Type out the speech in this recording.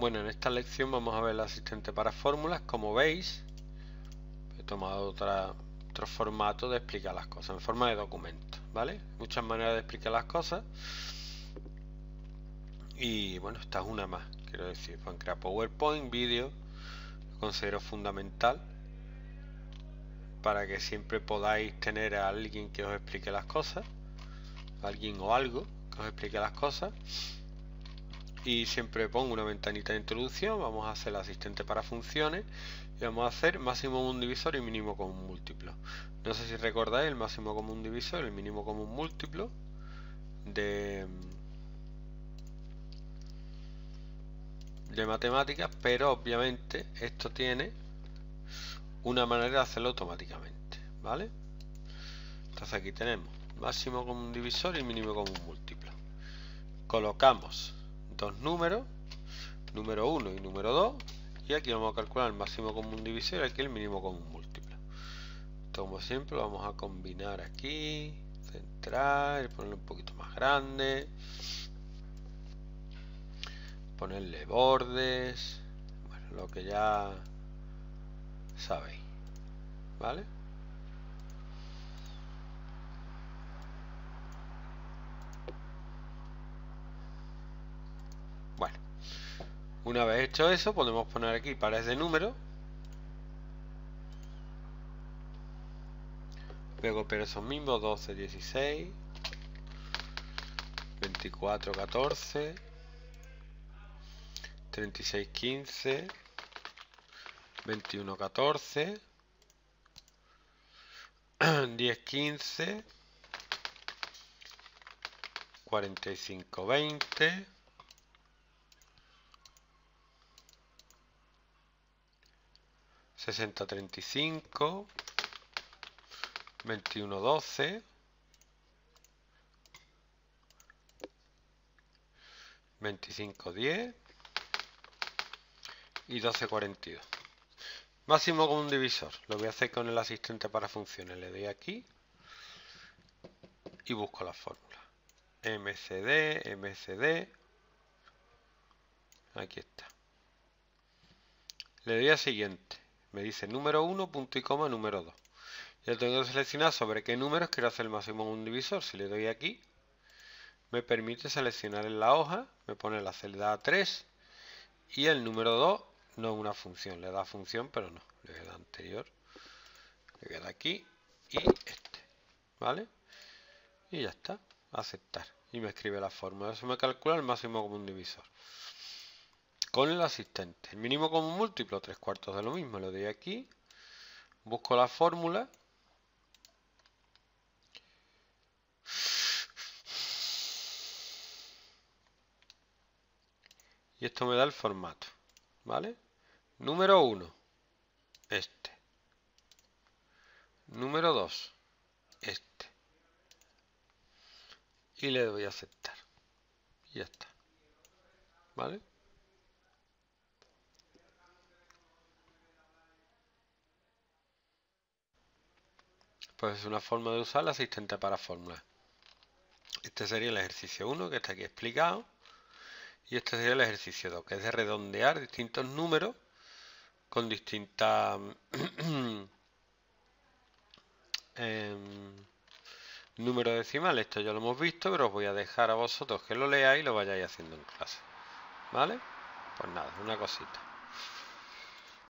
Bueno, en esta lección vamos a ver el asistente para fórmulas. Como veis, he tomado otro formato de explicar las cosas, en forma de documento, ¿vale? Muchas maneras de explicar las cosas. Y bueno, esta es una más, quiero decir, pueden crear PowerPoint, vídeo, lo considero fundamental para que siempre podáis tener a alguien que os explique las cosas, alguien o algo que os explique las cosas. Y siempre pongo una ventanita de introducción. Vamos a hacer el asistente para funciones y vamos a hacer máximo común divisor y mínimo común múltiplo. No sé si recordáis el máximo común divisor y el mínimo común múltiplo de matemáticas, pero obviamente esto tiene una manera de hacerlo automáticamente, ¿vale? Entonces aquí tenemos máximo común divisor y mínimo común múltiplo. Colocamos dos números, número 1 y número 2, y aquí vamos a calcular el máximo común divisor y aquí el mínimo común múltiplo. Esto, como siempre, lo vamos a combinar aquí, centrar, ponerlo un poquito más grande, ponerle bordes, bueno, lo que ya sabéis, ¿vale? Bueno, una vez hecho eso, podemos poner aquí pares de números. Luego, pero esos mismos, 12, 16, 24, 14, 36, 15, 21, 14, 10, 15, 45, 20, 60, 35, 21, 12, 25, 10 y 12, 42. Máximo común divisor. Lo voy a hacer con el asistente para funciones. Le doy aquí y busco la fórmula. MCD. Aquí está. Le doy a siguiente. Me dice número 1, punto y coma, número 2. Yo tengo que seleccionar sobre qué números quiero hacer el máximo común divisor. Si le doy aquí, me permite seleccionar en la hoja, me pone la celda 3 y el número 2 no es una función, le da función pero no, le queda anterior, le queda aquí y este, ¿vale? Y ya está, aceptar, y me escribe la fórmula. Eso me calcula el máximo común divisor con el asistente. El mínimo común múltiplo, 3/4 de lo mismo, le doy aquí, busco la fórmula y esto me da el formato, ¿vale? Número 1, este. Número 2, este. Y le doy a aceptar. Y ya está. ¿Vale? Pues es una forma de usar el asistente para fórmulas. Este sería el ejercicio 1, que está aquí explicado. Y este sería el ejercicio 2, que es de redondear distintos números con distintas números decimales. Esto ya lo hemos visto, pero os voy a dejar a vosotros que lo leáis y lo vayáis haciendo en clase. ¿Vale? Pues nada, una cosita.